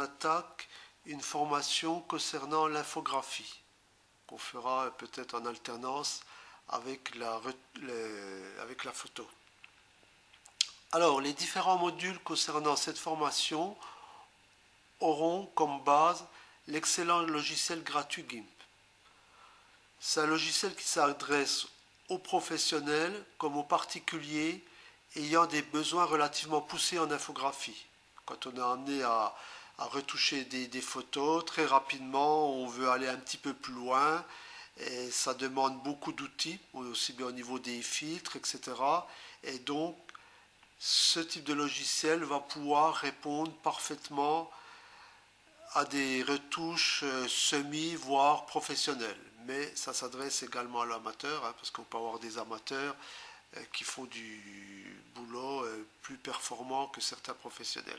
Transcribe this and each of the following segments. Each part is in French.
attaque une formation concernant l'infographie, qu'on fera peut-être en alternance avec la photo. Alors, les différents modules concernant cette formation auront comme base l'excellent logiciel gratuit GIMP. C'est un logiciel qui s'adresse aux professionnels comme aux particuliers ayant des besoins relativement poussés en infographie. Quand on est amené à retoucher des photos, très rapidement, on veut aller un petit peu plus loin, et ça demande beaucoup d'outils, aussi bien au niveau des filtres, etc. Et donc, ce type de logiciel va pouvoir répondre parfaitement à des retouches semi, voire professionnelles. Mais ça s'adresse également à l'amateur, hein, parce qu'on peut avoir des amateurs qui font du boulot plus performant que certains professionnels.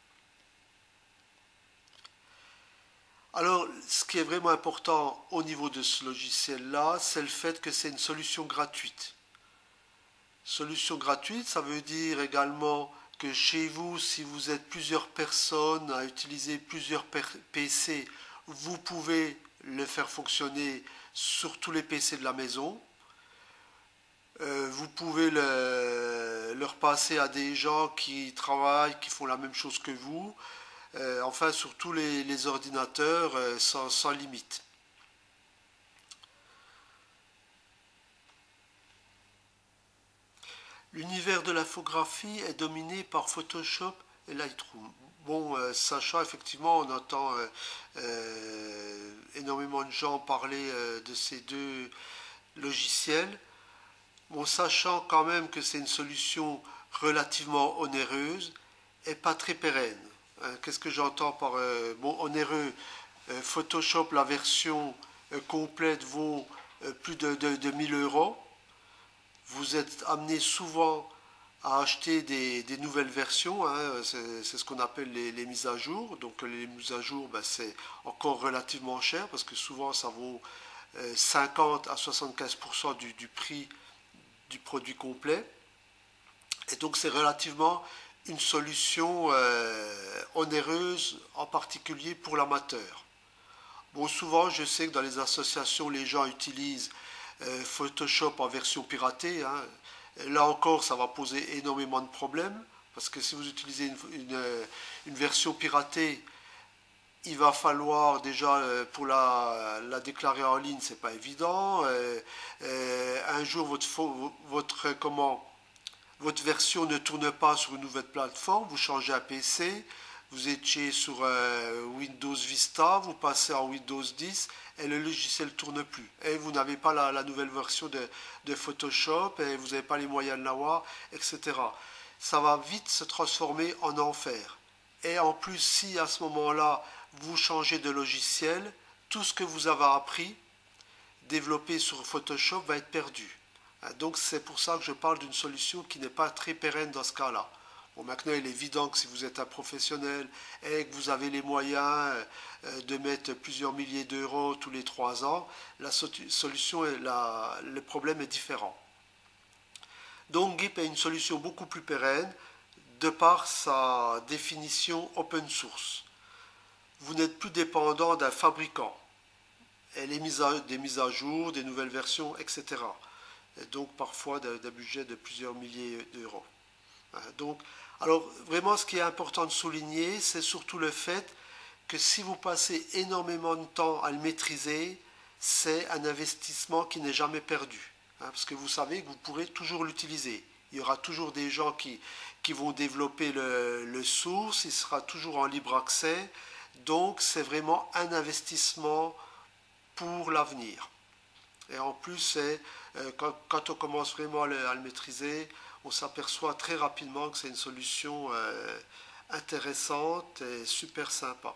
Alors, ce qui est vraiment important au niveau de ce logiciel-là, c'est le fait que c'est une solution gratuite. Solution gratuite, ça veut dire également que chez vous, si vous êtes plusieurs personnes à utiliser plusieurs PC, vous pouvez le faire fonctionner sur tous les PC de la maison. Vous pouvez le repasser à des gens qui travaillent, qui font la même chose que vous. Enfin, sur tous les ordinateurs, sans limite. L'univers de l'infographie est dominé par Photoshop et Lightroom. Bon, sachant effectivement, on entend énormément de gens parler de ces deux logiciels. Bon, sachant quand même que c'est une solution relativement onéreuse et pas très pérenne. Qu'est-ce que j'entends par onéreux? Photoshop, la version complète vaut plus de 1000 euros. Vous êtes amené souvent à acheter des nouvelles versions, hein, c'est ce qu'on appelle les mises à jour. Donc les mises à jour, c'est encore relativement cher parce que souvent ça vaut 50 à 75% du prix du produit complet. Et donc c'est relativement une solution onéreuse, en particulier pour l'amateur. Bon, souvent je sais que dans les associations les gens utilisent Photoshop en version piratée, hein. Là encore, ça va poser énormément de problèmes, parce que si vous utilisez une version piratée, il va falloir déjà, pour la déclarer en ligne, c'est pas évident. Un jour, votre version ne tourne pas sur une nouvelle plateforme, vous changez un PC, vous étiez sur Windows Vista, vous passez en Windows 10 et le logiciel ne tourne plus. Et vous n'avez pas la nouvelle version de Photoshop et vous n'avez pas les moyens de l'avoir, etc. Ça va vite se transformer en enfer. Et en plus, si à ce moment-là, vous changez de logiciel, tout ce que vous avez appris, développé sur Photoshop, va être perdu. Donc c'est pour ça que je parle d'une solution qui n'est pas très pérenne dans ce cas-là. Bon, maintenant, il est évident que si vous êtes un professionnel et que vous avez les moyens de mettre plusieurs milliers d'euros tous les 3 ans, la solution, le problème est différent. Donc GIMP est une solution beaucoup plus pérenne de par sa définition open source. Vous n'êtes plus dépendant d'un fabricant et des mises à jour, des nouvelles versions, etc. Et donc parfois d'un budget de plusieurs milliers d'euros. Donc, alors vraiment ce qui est important de souligner, c'est surtout le fait que si vous passez énormément de temps à le maîtriser, c'est un investissement qui n'est jamais perdu. Parce que vous savez que vous pourrez toujours l'utiliser. Il y aura toujours des gens qui vont développer le source, il sera toujours en libre accès. Donc c'est vraiment un investissement pour l'avenir. Et en plus, quand on commence vraiment à le maîtriser, on s'aperçoit très rapidement que c'est une solution intéressante et super sympa.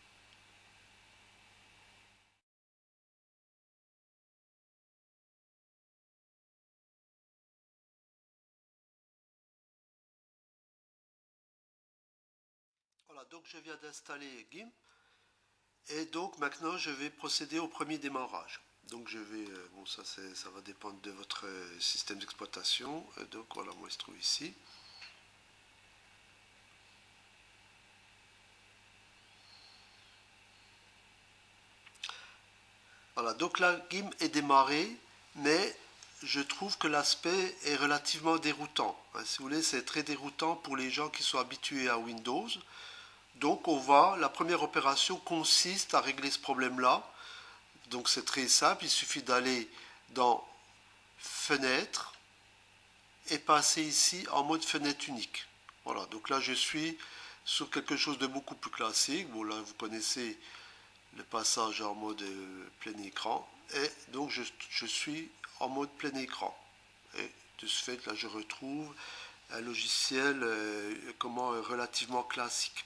Voilà, donc je viens d'installer GIMP et donc maintenant je vais procéder au premier démarrage. Donc je vais, bon ça va dépendre de votre système d'exploitation. Donc voilà, moi il se trouve ici. Voilà, donc la GIMP est démarrée, mais je trouve que l'aspect est relativement déroutant. Si vous voulez, c'est très déroutant pour les gens qui sont habitués à Windows. Donc la première opération consiste à régler ce problème-là. Donc c'est très simple, il suffit d'aller dans Fenêtre et passer ici en mode fenêtre unique. Voilà, donc là je suis sur quelque chose de beaucoup plus classique. Bon là vous connaissez le passage en mode plein écran. Et donc je suis en mode plein écran. Et de ce fait, là, je retrouve un logiciel relativement classique.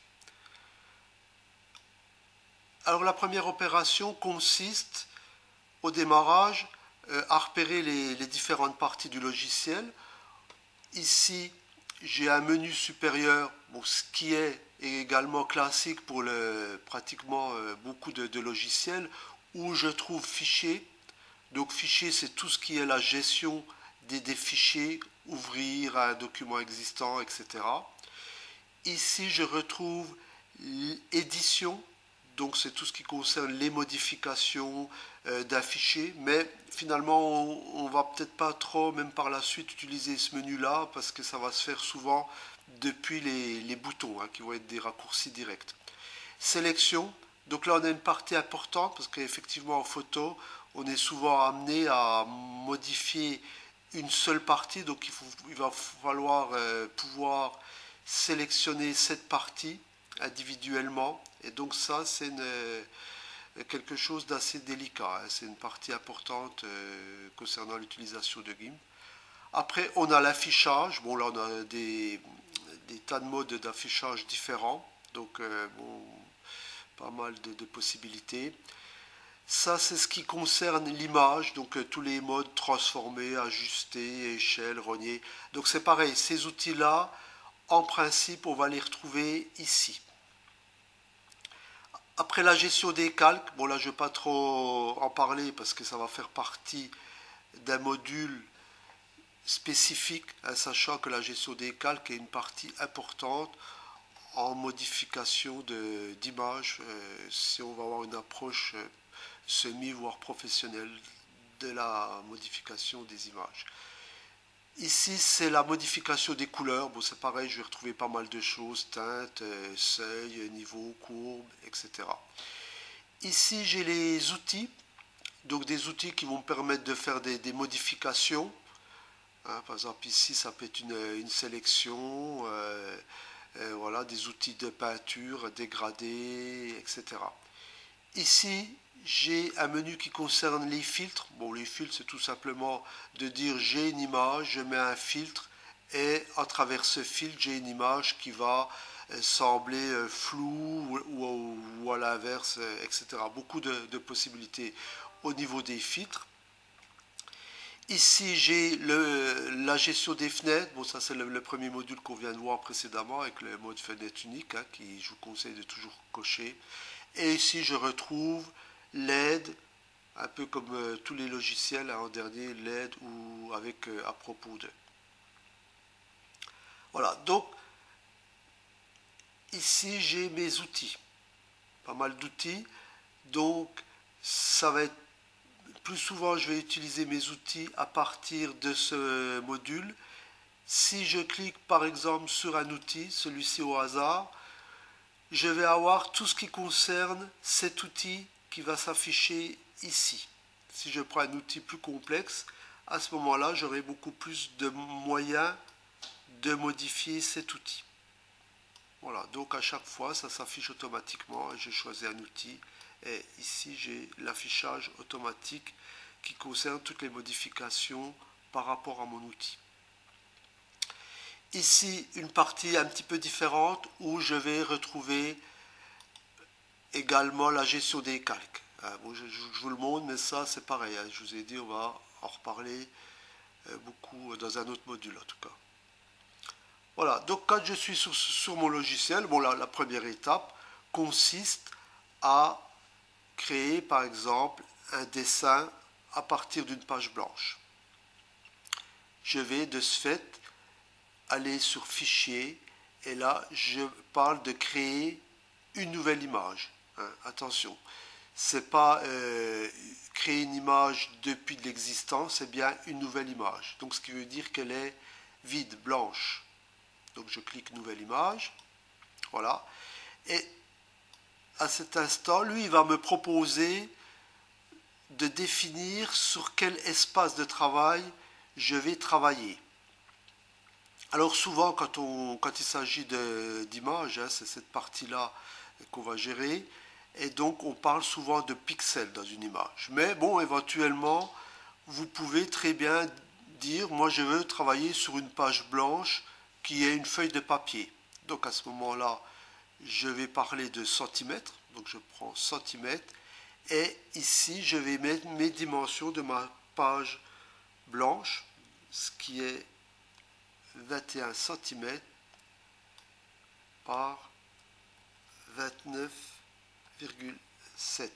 Alors la première opération consiste au démarrage à repérer les différentes parties du logiciel. Ici, j'ai un menu supérieur, bon, ce qui est également classique pour pratiquement beaucoup de logiciels, où je trouve fichiers. Donc fichier, c'est tout ce qui est la gestion des fichiers, ouvrir un document existant, etc. Ici, je retrouve édition, donc c'est tout ce qui concerne les modifications d'un fichier, mais finalement, on va peut-être pas trop, même par la suite, utiliser ce menu-là, parce que ça va se faire souvent depuis les boutons, qui vont être des raccourcis directs. Sélection, donc là on a une partie importante, parce qu'effectivement en photo, on est souvent amené à modifier une seule partie, donc il va falloir pouvoir sélectionner cette partie individuellement, et donc ça c'est quelque chose d'assez délicat, c'est une partie importante concernant l'utilisation de GIMP. Après on a l'affichage, bon là on a des tas de modes d'affichage différents, donc bon, pas mal de possibilités. Ça, c'est ce qui concerne l'image, donc tous les modes transformer, ajuster, échelle, rogner. Donc c'est pareil, ces outils-là, en principe, on va les retrouver ici. Après la gestion des calques, bon là je ne vais pas trop en parler parce que ça va faire partie d'un module spécifique, sachant que la gestion des calques est une partie importante en modification d'image, si on va avoir une approche semi voire professionnelle de la modification des images. Ici c'est la modification des couleurs, bon c'est pareil, je vais retrouver pas mal de choses, teintes, seuil, niveau, courbe, etc. Ici j'ai les outils, donc des outils qui vont me permettre de faire des modifications. Par exemple ici ça peut être une sélection, voilà, des outils de peinture, dégradés, etc. Ici, j'ai un menu qui concerne les filtres. Bon, les filtres, c'est tout simplement de dire j'ai une image, je mets un filtre et à travers ce filtre, j'ai une image qui va sembler floue ou à l'inverse, etc. Beaucoup de possibilités au niveau des filtres. Ici, j'ai la gestion des fenêtres. Bon, ça, c'est le premier module qu'on vient de voir précédemment avec le mode fenêtre unique, qui je vous conseille de toujours cocher. Et ici, je retrouve l'aide, un peu comme tous les logiciels, en dernier, l'aide ou avec à propos de. Voilà, donc, ici, j'ai mes outils. Pas mal d'outils. Donc, ça va être plus souvent, je vais utiliser mes outils à partir de ce module. Si je clique par exemple sur un outil, celui-ci au hasard, je vais avoir tout ce qui concerne cet outil qui va s'afficher ici. Si je prends un outil plus complexe, à ce moment-là, j'aurai beaucoup plus de moyens de modifier cet outil. Voilà, donc à chaque fois, ça s'affiche automatiquement. Je choisis un outil et ici, j'ai l'affichage automatique qui concerne toutes les modifications par rapport à mon outil. Ici, une partie un petit peu différente où je vais retrouver également la gestion des calques. Bon, je vous le montre, mais ça, c'est pareil. Je vous ai dit, on va en reparler beaucoup dans un autre module, en tout cas. Voilà, donc quand je suis sur mon logiciel, bon, la première étape consiste à créer, par exemple, un dessin à partir d'une page blanche. Je vais de ce fait aller sur Fichier et là, je parle de créer une nouvelle image. Attention, c'est pas créer une image depuis de l'existence, c'est bien une nouvelle image. Donc ce qui veut dire qu'elle est vide, blanche. Donc je clique nouvelle image. Voilà. Et à cet instant, lui, il va me proposer de définir sur quel espace de travail je vais travailler. Alors souvent, quand il s'agit d'images, c'est cette partie-là qu'on va gérer, et donc on parle souvent de pixels dans une image. Mais bon, éventuellement, vous pouvez très bien dire, moi je veux travailler sur une page blanche qui est une feuille de papier. Donc à ce moment-là, je vais parler de centimètres, donc je prends centimètres, et ici je vais mettre mes dimensions de ma page blanche, ce qui est 21 cm par 29,7.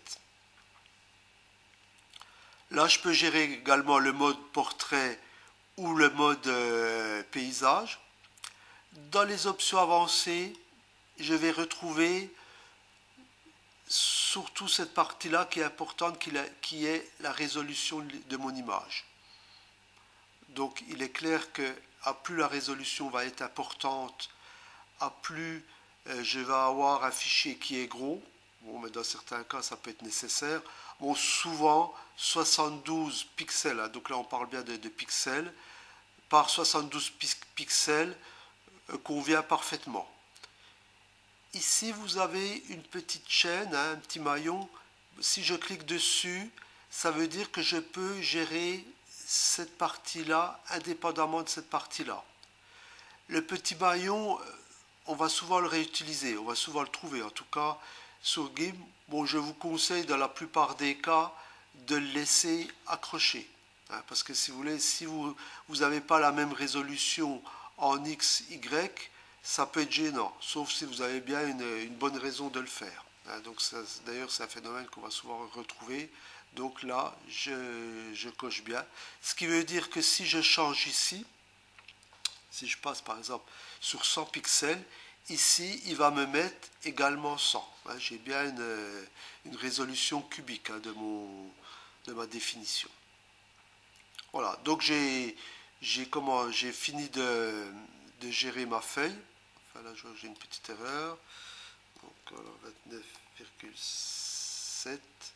Là, je peux gérer également le mode portrait ou le mode paysage. Dans les options avancées, je vais retrouver surtout cette partie-là qui est importante, qui est la résolution de mon image. Donc, il est clair que à plus la résolution va être importante, à plus je vais avoir un fichier qui est gros. Bon, mais dans certains cas, ça peut être nécessaire. Bon, souvent, 72 pixels, hein, donc là on parle bien de pixels, par 72 pixels convient parfaitement. Ici, vous avez une petite chaîne, hein, un petit maillon. Si je clique dessus, ça veut dire que je peux gérer cette partie-là indépendamment de cette partie-là. Le petit maillon, on va souvent le réutiliser, on va souvent le trouver. En tout cas, sur GIMP, bon, je vous conseille dans la plupart des cas de le laisser accrocher. Hein, parce que si vous voulez, si vous n'avez pas la même résolution en X, Y, ça peut être gênant, sauf si vous avez bien une bonne raison de le faire. Hein, donc d'ailleurs, c'est un phénomène qu'on va souvent retrouver. Donc là, je coche bien. Ce qui veut dire que si je change ici, si je passe par exemple sur 100 pixels, ici il va me mettre également 100. Hein, j'ai bien une résolution cubique, hein, de ma définition. Voilà, donc j'ai fini de gérer ma feuille. Enfin là j'ai une petite erreur. Donc 29,7.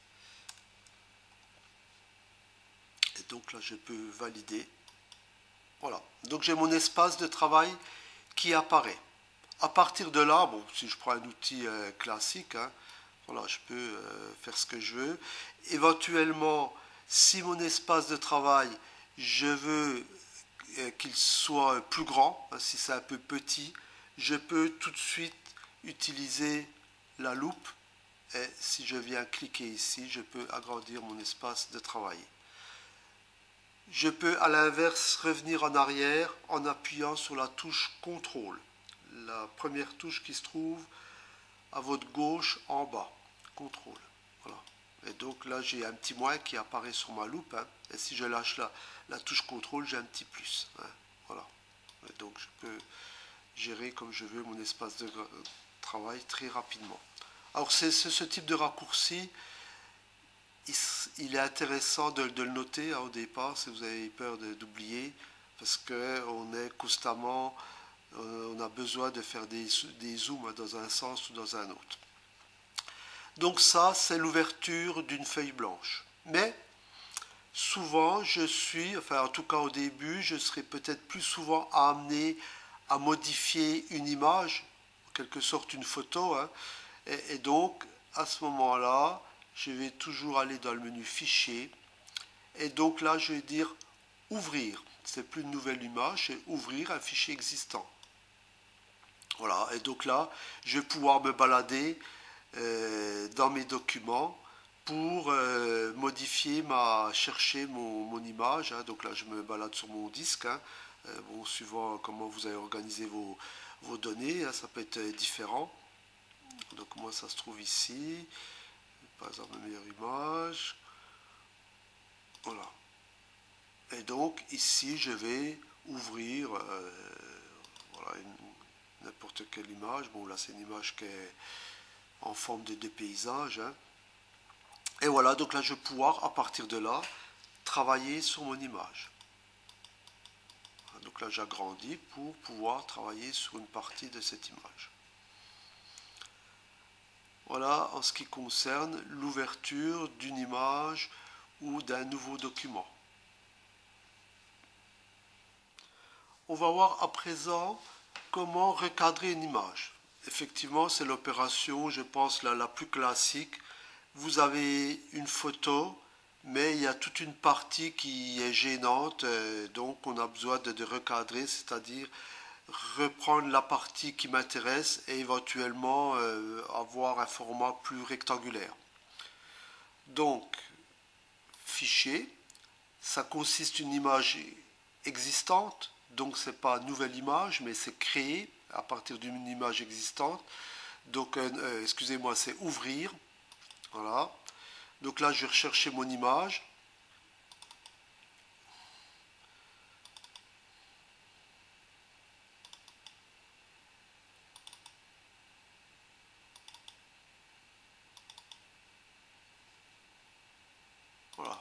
Et donc là je peux valider. Voilà, donc j'ai mon espace de travail qui apparaît. À partir de là, bon, si je prends un outil classique, hein, voilà, je peux faire ce que je veux. Éventuellement, si mon espace de travail, je veux qu'il soit plus grand, hein, si c'est un peu petit, je peux tout de suite utiliser la loupe. Et si je viens cliquer ici, je peux agrandir mon espace de travail. Je peux à l'inverse revenir en arrière en appuyant sur la touche CTRL. La première touche qui se trouve à votre gauche en bas. CTRL. Voilà. Et donc là j'ai un petit moins qui apparaît sur ma loupe. Hein. Et si je lâche la touche CTRL, j'ai un petit plus. Hein. Voilà. Et donc je peux gérer comme je veux mon espace de travail très rapidement. Alors c'est ce type de raccourci. Il est intéressant de le noter, hein, au départ, si vous avez peur d'oublier, parce qu'on est constamment, on a besoin de faire des zooms dans un sens ou dans un autre. Donc ça, c'est l'ouverture d'une feuille blanche. Mais souvent, enfin en tout cas au début, je serai peut-être plus souvent amené à modifier une image, en quelque sorte une photo, hein, et donc à ce moment-là, je vais toujours aller dans le menu fichier et donc là je vais dire ouvrir. C'est plus une nouvelle image, c'est ouvrir un fichier existant. Voilà, et donc là je vais pouvoir me balader dans mes documents pour modifier, chercher mon image. Hein. Donc là je me balade sur mon disque. Hein. Bon, suivant comment vous avez organisé vos données, hein, ça peut être différent. Donc moi ça se trouve ici. Par exemple, la meilleure image. Voilà. Et donc, ici, je vais ouvrir voilà, n'importe quelle image. Bon, là, c'est une image qui est en forme de paysage. Hein. Et voilà, donc là je vais pouvoir à partir de là travailler sur mon image. Donc là j'agrandis pour pouvoir travailler sur une partie de cette image. Voilà en ce qui concerne l'ouverture d'une image ou d'un nouveau document. On va voir à présent comment recadrer une image. Effectivement, c'est l'opération, je pense, la plus classique. Vous avez une photo, mais il y a toute une partie qui est gênante, donc on a besoin de recadrer, c'est-à-dire reprendre la partie qui m'intéresse et éventuellement avoir un format plus rectangulaire. Donc, fichier, ça consiste une image existante, donc c'est pas une nouvelle image, mais c'est créé à partir d'une image existante. Donc, excusez-moi, c'est ouvrir. Voilà. Donc là, je vais rechercher mon image. Voilà.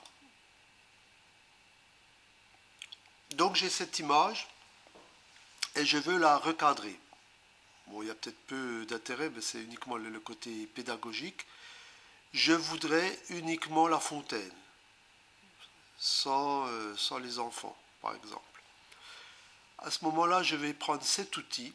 Donc j'ai cette image et je veux la recadrer. Bon, il y a peut-être peu d'intérêt, mais c'est uniquement le côté pédagogique. Je voudrais uniquement la fontaine, sans les enfants, par exemple. À ce moment-là, je vais prendre cet outil.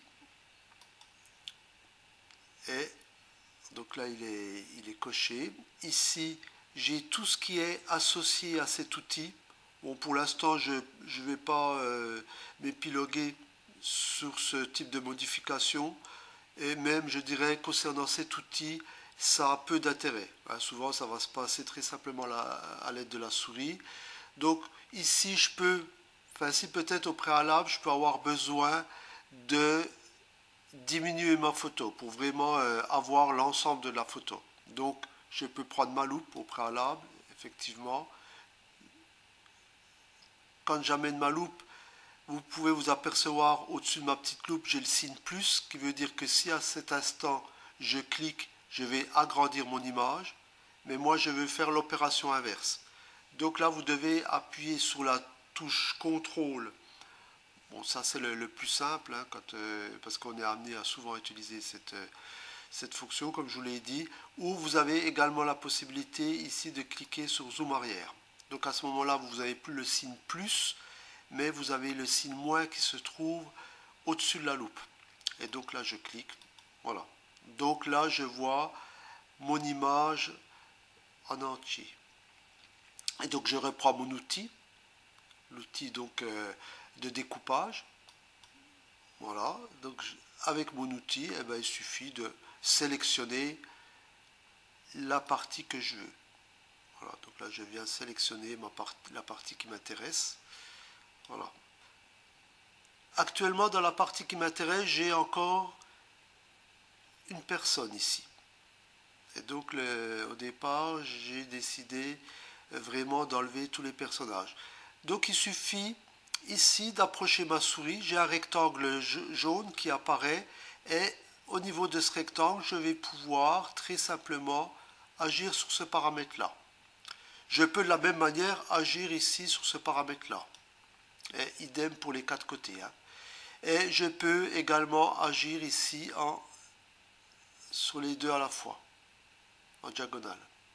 Et donc là, il est coché. Ici, j'ai tout ce qui est associé à cet outil. Bon, pour l'instant, je ne vais pas m'épiloguer sur ce type de modification. Et même, je dirais, concernant cet outil, ça a peu d'intérêt. Souvent, ça va se passer très simplement à l'aide de la souris. Donc, ici, je peux, enfin, si peut-être au préalable, je peux avoir besoin de diminuer ma photo pour vraiment avoir l'ensemble de la photo. Donc, je peux prendre ma loupe au préalable, effectivement. Quand j'amène ma loupe, vous pouvez vous apercevoir au-dessus de ma petite loupe, j'ai le signe plus, qui veut dire que si à cet instant je clique, je vais agrandir mon image, mais moi je veux faire l'opération inverse. Donc là, vous devez appuyer sur la touche contrôle. Bon, ça c'est le plus simple, hein, parce qu'on est amené à souvent utiliser cette fonction, comme je vous l'ai dit, ou vous avez également la possibilité ici de cliquer sur zoom arrière. Donc à ce moment-là, vous n'avez plus le signe plus, mais vous avez le signe moins qui se trouve au-dessus de la loupe. Et donc là, je clique. Voilà. Donc là, je vois mon image en entier. Et donc je reprends mon outil, l'outil donc de découpage. Voilà. Donc avec mon outil, eh ben, il suffit de sélectionner la partie que je veux. Voilà. Donc là, je viens sélectionner la partie qui m'intéresse. Voilà. Actuellement, dans la partie qui m'intéresse, j'ai encore une personne ici. Et donc, au départ, j'ai décidé vraiment d'enlever tous les personnages. Donc, il suffit ici d'approcher ma souris. J'ai un rectangle jaune qui apparaît. Et au niveau de ce rectangle, je vais pouvoir très simplement agir sur ce paramètre-là. Je peux de la même manière agir ici sur ce paramètre-là. Et idem pour les quatre côtés. Hein. Et je peux également agir ici sur les deux à la fois, en diagonale.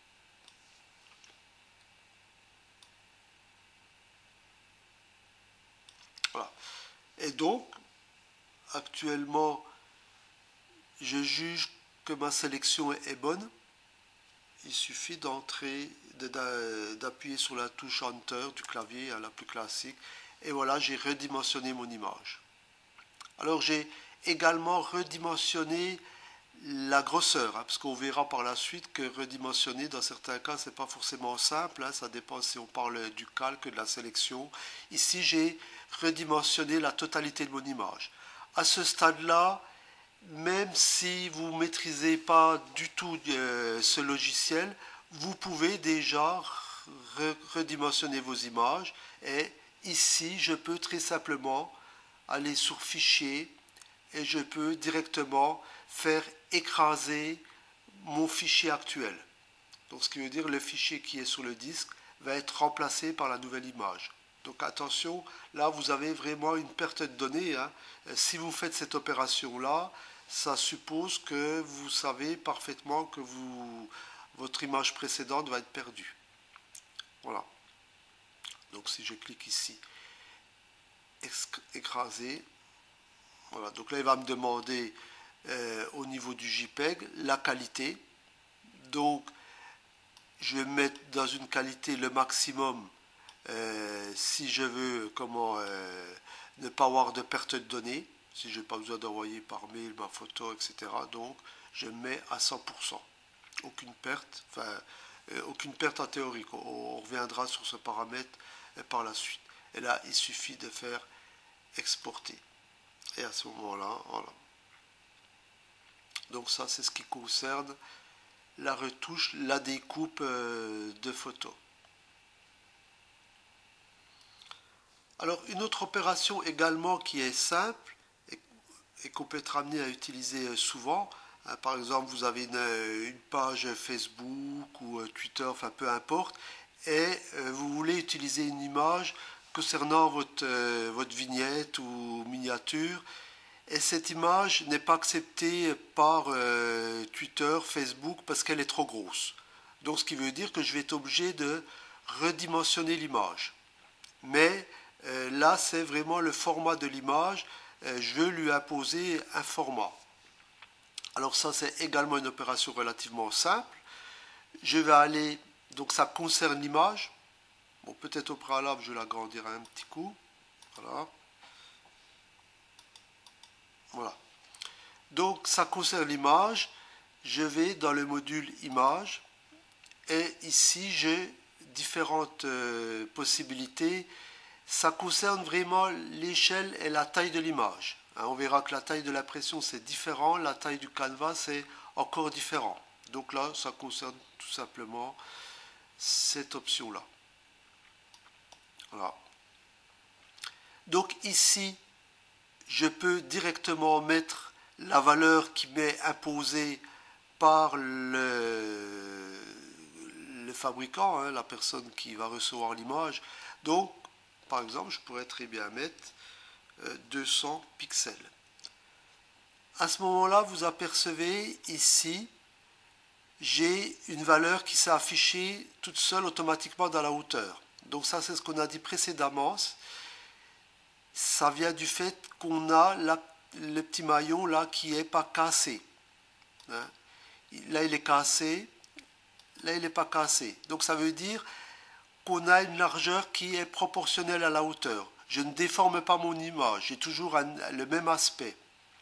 Voilà. Et donc, actuellement, je juge que ma sélection est bonne. Il suffit d'appuyer sur la touche Enter du clavier, la plus classique. Et voilà, j'ai redimensionné mon image. Alors, j'ai également redimensionné la grosseur, hein, parce qu'on verra par la suite que redimensionner, dans certains cas, c'est pas forcément simple, hein, ça dépend si on parle du calque, de la sélection. Ici, j'ai redimensionné la totalité de mon image. À ce stade-là, même si vous ne maîtrisez pas du tout ce logiciel, vous pouvez déjà redimensionner vos images. Et ici, je peux très simplement aller sur Fichier et je peux directement faire écraser mon fichier actuel. Donc ce qui veut dire le fichier qui est sur le disque va être remplacé par la nouvelle image. Donc attention, là vous avez vraiment une perte de données, hein. Si vous faites cette opération-là, ça suppose que vous savez parfaitement que votre image précédente va être perdue. Voilà. Donc si je clique ici, écraser, voilà. Donc là il va me demander au niveau du JPEG la qualité. Donc je vais mettre dans une qualité le maximum si je veux ne pas avoir de perte de données, si je n'ai pas besoin d'envoyer par mail ma photo, etc. Donc je mets à 100%. Aucune perte, aucune perte en théorie. On reviendra sur ce paramètre par la suite. Et là, il suffit de faire exporter. Et à ce moment-là, voilà. Donc ça, c'est ce qui concerne la retouche, la découpe de photos. Alors une autre opération également qui est simple et qu'on peut être amené à utiliser souvent, hein, par exemple vous avez une page Facebook ou Twitter, enfin peu importe, et vous voulez utiliser une image concernant votre vignette ou miniature, et cette image n'est pas acceptée par Twitter, Facebook parce qu'elle est trop grosse. Donc ce qui veut dire que je vais être obligé de redimensionner l'image. Mais là, c'est vraiment le format de l'image. Je veux lui imposer un format. Alors ça, c'est également une opération relativement simple. Je vais aller, donc ça concerne l'image. Bon, peut-être au préalable, je vais l'agrandir un petit coup. Voilà. Voilà. Donc ça concerne l'image. Je vais dans le module image. Et ici, j'ai différentes possibilités. Ça concerne vraiment l'échelle et la taille de l'image. On verra que la taille de l'impression c'est différent, la taille du canevas c'est encore différent. Donc là, ça concerne tout simplement cette option-là. Voilà. Donc ici, je peux directement mettre la valeur qui m'est imposée par le fabricant, hein, la personne qui va recevoir l'image. Donc, par exemple, je pourrais très bien mettre 200 pixels. À ce moment-là, vous apercevez ici, j'ai une valeur qui s'est affichée toute seule automatiquement dans la hauteur. Donc ça, c'est ce qu'on a dit précédemment. Ça vient du fait qu'on a le petit maillon là qui n'est pas cassé. Hein. Là, il est cassé. Là, il n'est pas cassé. Donc ça veut dire qu'on a une largeur qui est proportionnelle à la hauteur. Je ne déforme pas mon image, j'ai toujours le même aspect.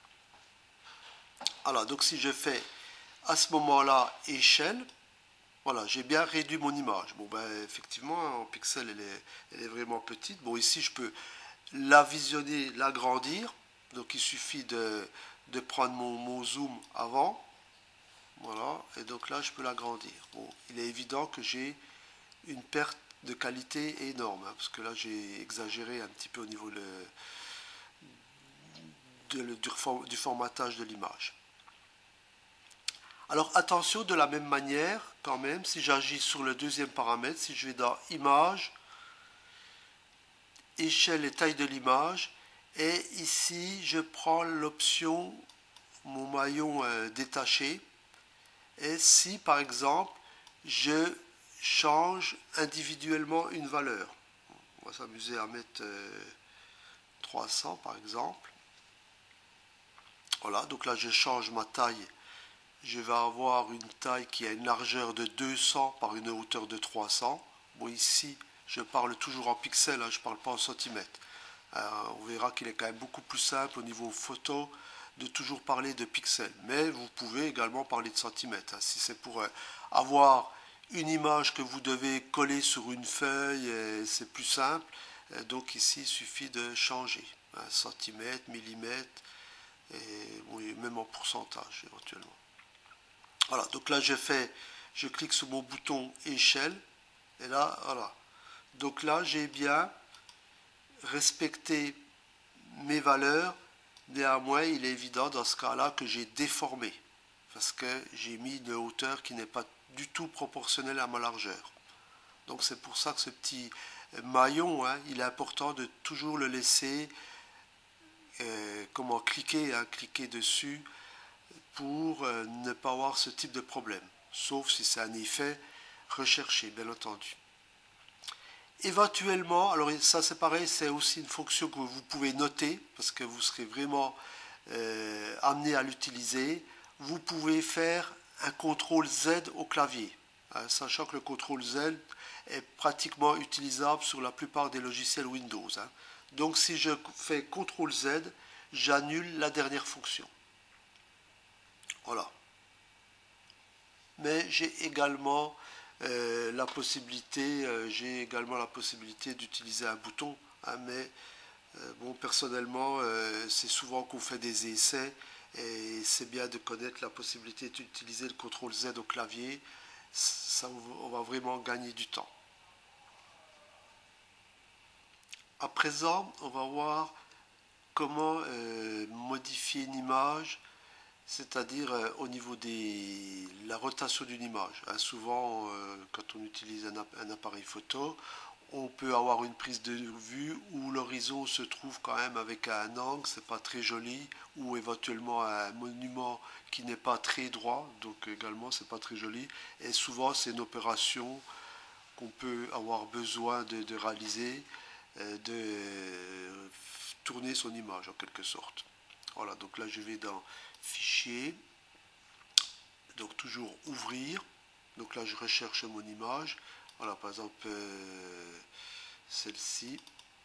Alors, donc si je fais à ce moment-là échelle, voilà, j'ai bien réduit mon image. Bon, ben effectivement, en pixels, elle est vraiment petite. Bon, ici, je peux la visionner, l'agrandir. Donc, il suffit de prendre mon zoom avant. Voilà, et donc là, je peux l'agrandir. Bon, il est évident que j'ai une perte de qualité énorme, hein, parce que là j'ai exagéré un petit peu au niveau du formatage de l'image. Alors attention, de la même manière, quand même, si j'agis sur le deuxième paramètre, si je vais dans Image, Échelle et taille de l'image, et ici je prends l'option mon maillon détaché, et si par exemple je change individuellement une valeur. On va s'amuser à mettre 300 par exemple. Voilà, donc là je change ma taille. Je vais avoir une taille qui a une largeur de 200 par une hauteur de 300. Bon, ici, je parle toujours en pixels, hein, je ne parle pas en centimètres. On verra qu'il est quand même beaucoup plus simple au niveau photo de toujours parler de pixels. Mais vous pouvez également parler de centimètres. Hein, si c'est pour avoir une image que vous devez coller sur une feuille, c'est plus simple. Donc ici, il suffit de changer. Hein, centimètres, millimètres, et oui, même en pourcentage éventuellement. Voilà, donc là je clique sur mon bouton échelle, et là, voilà. Donc là, j'ai bien respecté mes valeurs. Néanmoins, il est évident dans ce cas-là que j'ai déformé, parce que j'ai mis une hauteur qui n'est pas du tout proportionnel à ma largeur. Donc c'est pour ça que ce petit maillon, hein, il est important de toujours le laisser cliquer dessus pour ne pas avoir ce type de problème. Sauf si c'est un effet recherché, bien entendu. Éventuellement, alors ça c'est pareil, c'est aussi une fonction que vous pouvez noter, parce que vous serez vraiment amené à l'utiliser. Vous pouvez faire un CTRL Z au clavier, hein, sachant que le CTRL Z est pratiquement utilisable sur la plupart des logiciels Windows. Hein. Donc si je fais CTRL Z, j'annule la dernière fonction. Voilà. Mais j'ai également la possibilité d'utiliser un bouton, hein, mais bon, personnellement, c'est souvent qu'on fait des essais et c'est bien de connaître la possibilité d'utiliser le CTRL Z au clavier. Ça, on va vraiment gagner du temps. À présent, on va voir comment modifier une image, c'est-à-dire au niveau de la rotation d'une image. Hein, souvent, quand on utilise un appareil photo, on peut avoir une prise de vue où l'horizon se trouve quand même avec un angle, c'est pas très joli, ou éventuellement un monument qui n'est pas très droit, donc également c'est pas très joli. Et souvent c'est une opération qu'on peut avoir besoin de réaliser, de tourner son image en quelque sorte. Voilà, donc là je vais dans Fichier, donc toujours Ouvrir. Donc là je recherche mon image. Voilà, par exemple celle-ci.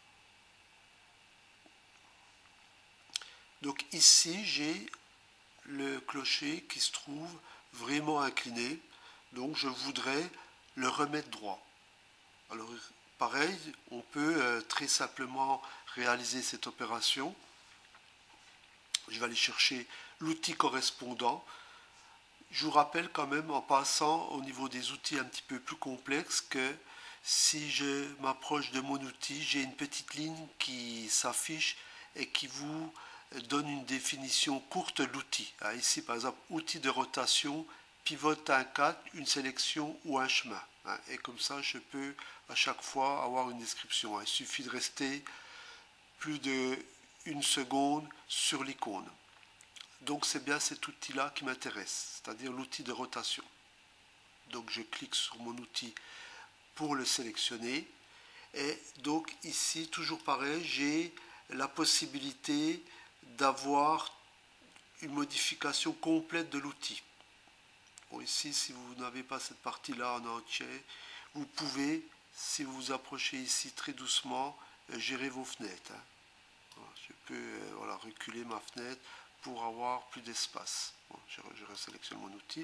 Donc ici j'ai le clocher qui se trouve vraiment incliné. Donc je voudrais le remettre droit. Alors pareil, on peut très simplement réaliser cette opération. Je vais aller chercher l'outil correspondant. Je vous rappelle quand même en passant au niveau des outils un petit peu plus complexes que si je m'approche de mon outil, j'ai une petite ligne qui s'affiche et qui vous donne une définition courte de l'outil. Ici par exemple, outil de rotation, pivote un 4, une sélection ou un chemin. Et comme ça, je peux à chaque fois avoir une description. Il suffit de rester plus d'1 seconde sur l'icône. Donc c'est bien cet outil-là qui m'intéresse, c'est-à-dire l'outil de rotation. Donc je clique sur mon outil pour le sélectionner. Et donc ici, toujours pareil, j'ai la possibilité d'avoir une modification complète de l'outil. Bon, ici, si vous n'avez pas cette partie-là en entier, vous pouvez, si vous vous approchez ici très doucement, gérer vos fenêtres. Je peux reculer ma fenêtre pour avoir plus d'espace. Bon, je resélectionne mon outil.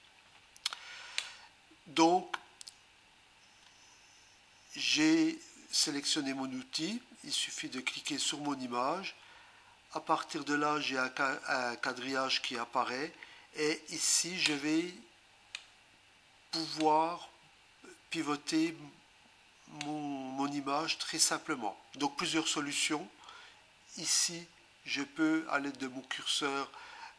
Donc, j'ai sélectionné mon outil. Il suffit de cliquer sur mon image. À partir de là, j'ai un quadrillage qui apparaît. Et ici, je vais pouvoir pivoter mon image très simplement. Donc, plusieurs solutions. Ici, je peux, à l'aide de mon curseur,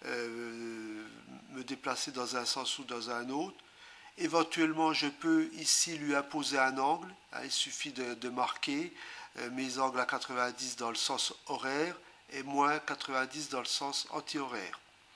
me déplacer dans un sens ou dans un autre. Éventuellement, je peux ici lui imposer un angle. Il suffit de marquer mes angles à 90 dans le sens horaire et moins 90 dans le sens anti-horaire.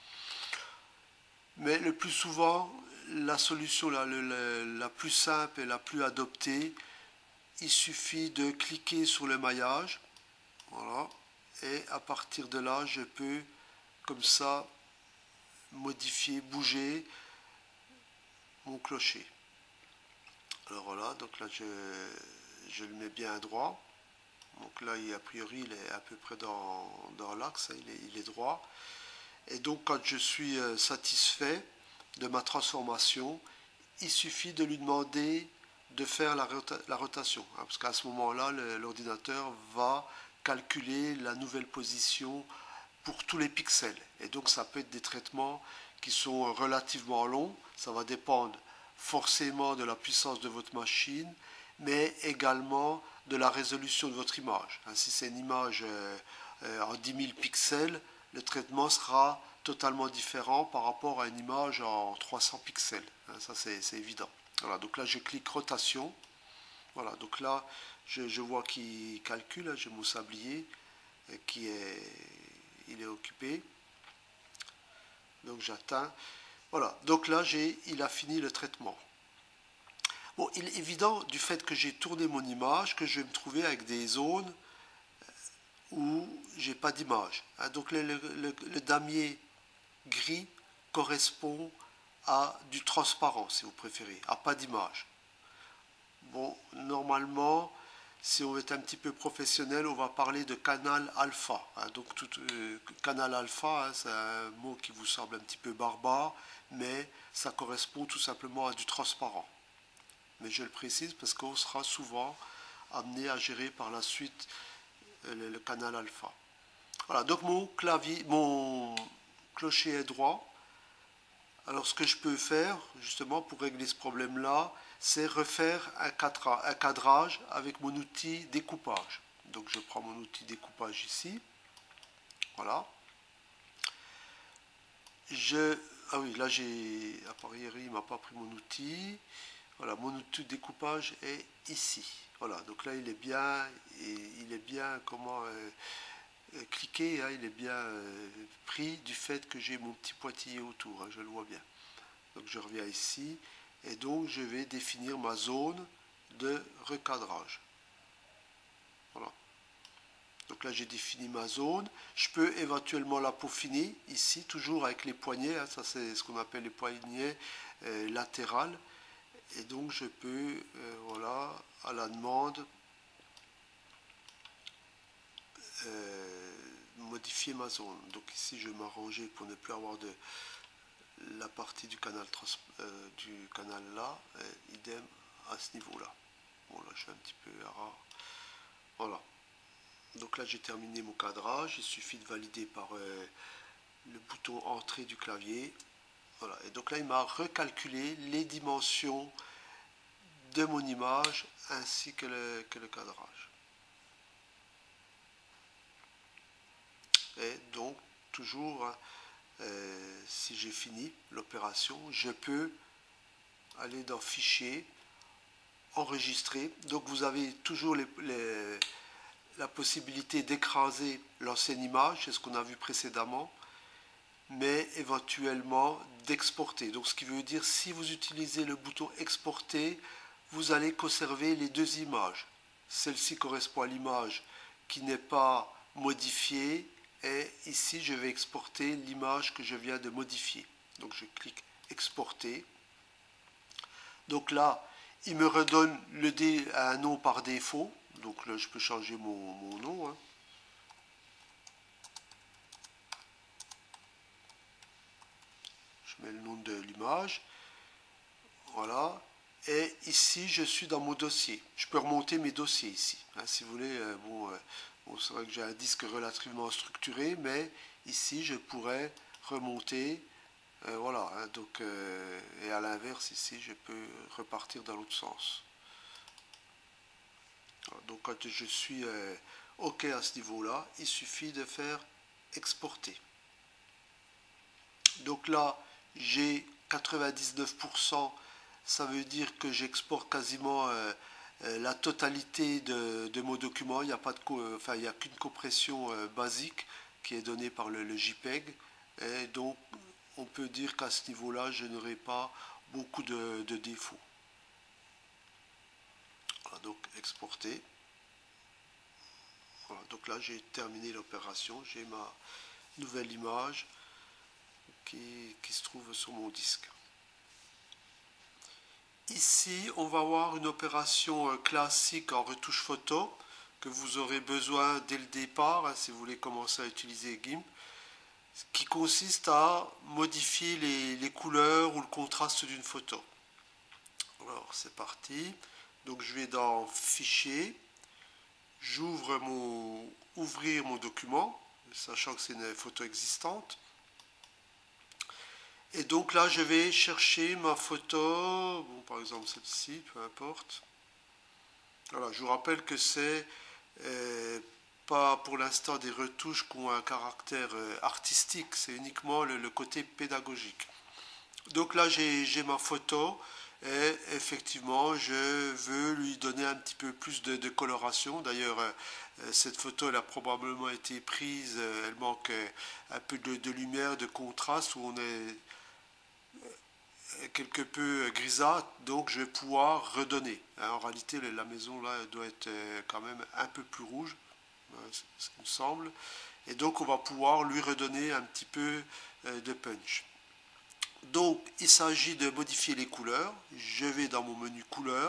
Mais le plus souvent, la solution la plus simple et la plus adoptée, il suffit de cliquer sur le maillage. Voilà. Et à partir de là, je peux, comme ça, modifier, bouger mon clocher. Alors voilà, donc là, je le mets bien à droit. Donc là, a priori, il est à peu près dans l'axe, il est droit. Et donc, quand je suis satisfait de ma transformation, il suffit de lui demander de faire la rotation. Parce qu'à ce moment-là, l'ordinateur va calculer la nouvelle position pour tous les pixels. Et donc, ça peut être des traitements qui sont relativement longs. Ça va dépendre forcément de la puissance de votre machine, mais également de la résolution de votre image. Si c'est une image en 10 000 pixels, le traitement sera totalement différent par rapport à une image en 300 pixels. Ça, c'est évident. Voilà, donc là, je clique rotation. Voilà, donc là, je vois qu'il calcule. J'ai mon sablier il est occupé. Donc j'atteins. Voilà, donc là, il a fini le traitement. Bon, il est évident, du fait que j'ai tourné mon image, que je vais me trouver avec des zones où j'ai pas d'image. Donc le damier gris correspond à du transparent, si vous préférez, à pas d'image. Bon, normalement, si on est un petit peu professionnel, on va parler de canal alpha. Donc, canal alpha, c'est un mot qui vous semble un petit peu barbare, mais ça correspond tout simplement à du transparent. Mais je le précise parce qu'on sera souvent amené à gérer par la suite le canal alpha. Voilà, donc mon clocher est droit. Alors ce que je peux faire, justement, pour régler ce problème-là, c'est refaire un cadrage avec mon outil découpage. Donc je prends mon outil découpage ici. Voilà. Ah oui, là a priori, il ne m'a pas pris mon outil. Voilà, mon outil de découpage est ici. Voilà, donc là il est bien cliqué, il est bien pris du fait que j'ai mon petit pointillé autour, je le vois bien. Donc je reviens ici et donc je vais définir ma zone de recadrage. Voilà. Donc là j'ai défini ma zone. Je peux éventuellement la peaufiner ici, toujours avec les poignets. Ça c'est ce qu'on appelle les poignets latérales. Et donc je peux, voilà, à la demande, modifier ma zone. Donc ici je vais m'arranger pour ne plus avoir la partie du canal là, et idem à ce niveau là. Bon là je suis un petit peu rare. Voilà. Donc là j'ai terminé mon cadrage, il suffit de valider par le bouton entrée du clavier. Voilà. Et donc là il m'a recalculé les dimensions de mon image ainsi que le cadrage. Et donc toujours si j'ai fini l'opération, je peux aller dans Fichier, Enregistrer. Donc vous avez toujours la possibilité d'écraser l'ancienne image, c'est ce qu'on a vu précédemment, mais éventuellement d'exporter. Donc ce qui veut dire, si vous utilisez le bouton Exporter, vous allez conserver les deux images. Celle-ci correspond à l'image qui n'est pas modifiée, et ici je vais exporter l'image que je viens de modifier. Donc je clique Exporter. Donc là, il me redonne un nom par défaut. Donc là, je peux changer mon nom. Je mets le nom de l'image. Voilà. Et ici, je suis dans mon dossier. Je peux remonter mes dossiers ici. Si vous voulez, c'est vrai que j'ai un disque relativement structuré, mais ici, je pourrais remonter. Voilà. Donc, et à l'inverse, ici, je peux repartir dans l'autre sens. Donc, quand je suis OK à ce niveau-là, il suffit de faire exporter. Donc là, j'ai 99%. Ça veut dire que j'exporte quasiment la totalité de mon document. Il n'y a pas il n'y a qu'une compression basique qui est donnée par le JPEG. Et donc, on peut dire qu'à ce niveau-là, je n'aurai pas beaucoup de défauts. Voilà, donc exporter. Voilà, donc là, j'ai terminé l'opération. J'ai ma nouvelle image qui se trouve sur mon disque. Ici, on va voir une opération classique en retouche photo que vous aurez besoin dès le départ si vous voulez commencer à utiliser GIMP, qui consiste à modifier les couleurs ou le contraste d'une photo. Alors, c'est parti. Donc, je vais dans Fichier, ouvrir mon document, sachant que c'est une photo existante. Et donc là, je vais chercher ma photo, bon, par exemple celle-ci, peu importe. Voilà, je vous rappelle que c'est pas pour l'instant des retouches qui ont un caractère artistique, c'est uniquement le côté pédagogique. Donc là j'ai ma photo et effectivement je veux lui donner un petit peu plus de coloration. D'ailleurs cette photo elle a probablement été prise, elle manque un peu de lumière, de contraste, où on est quelque peu grisâtre, donc je vais pouvoir redonner. En réalité la maison là elle doit être quand même un peu plus rouge, c'est ce qui me semble, et donc on va pouvoir lui redonner un petit peu de punch. Donc il s'agit de modifier les couleurs. Je vais dans mon menu couleurs,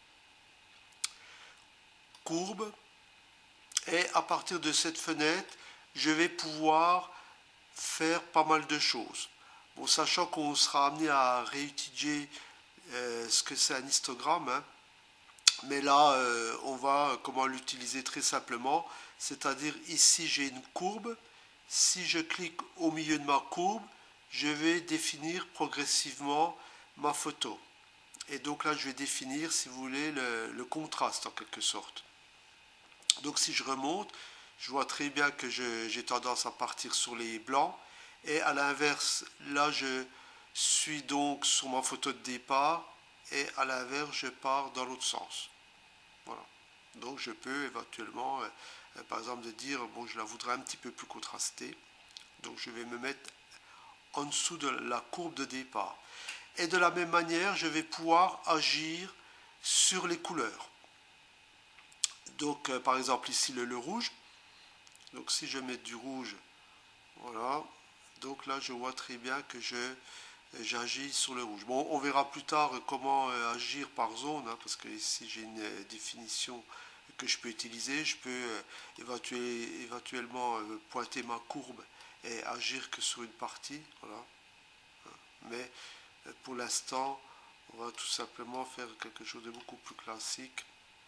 courbe, et à partir de cette fenêtre, je vais pouvoir faire pas mal de choses. Bon, sachant qu'on sera amené à réutiliser ce que c'est un histogramme, hein, mais là on va comment l'utiliser très simplement, c'est-à-dire ici j'ai une courbe. Si je clique au milieu de ma courbe, je vais définir progressivement ma photo. Et donc là, je vais définir, si vous voulez, le contraste en quelque sorte. Donc si je remonte, je vois très bien que j'ai tendance à partir sur les blancs. Et à l'inverse, là, je suis donc sur ma photo de départ. Et à l'inverse, je pars dans l'autre sens. Voilà. Donc je peux éventuellement, par exemple, de dire, bon, je la voudrais un petit peu plus contrastée. Donc je vais me mettre en dessous de la courbe de départ. Et de la même manière, je vais pouvoir agir sur les couleurs. Donc par exemple ici le rouge. Donc si je mets du rouge, voilà. Donc là je vois très bien que j'agis sur le rouge. Bon, on verra plus tard comment agir par zone, hein, parce que ici j'ai une définition que je peux utiliser. Je peux éventuellement pointer ma courbe et agir que sur une partie. Voilà. Mais pour l'instant, on va tout simplement faire quelque chose de beaucoup plus classique